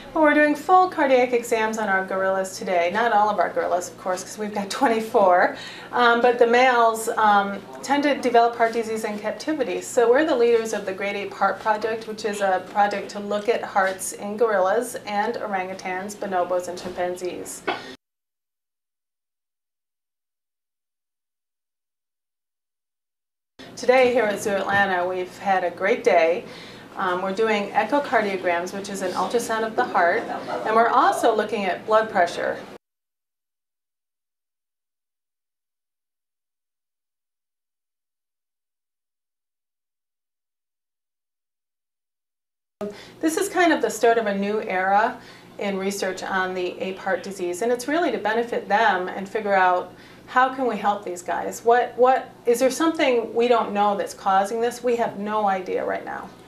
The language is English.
Well, we're doing full cardiac exams on our gorillas today. Not all of our gorillas, of course, because we've got 24. But the males tend to develop heart disease in captivity. So we're the leaders of the Great Ape Project, which is a project to look at hearts in gorillas and orangutans, bonobos, and chimpanzees. Today here at Zoo Atlanta, we've had a great day. We're doing echocardiograms, which is an ultrasound of the heart, and we're also looking at blood pressure. This is kind of the start of a new era in research on the ape heart disease, and it's really to benefit them and figure out how can we help these guys. Is there something we don't know that's causing this? We have no idea right now.